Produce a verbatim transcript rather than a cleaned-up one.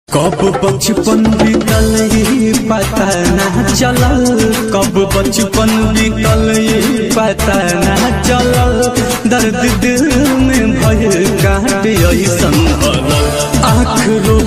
कब बचपन बीतल ये पता न चलल, कब बचपन बीतल ये पता न चलल। दर्द दिल में भय काटे ऐसन भरल, आँख रो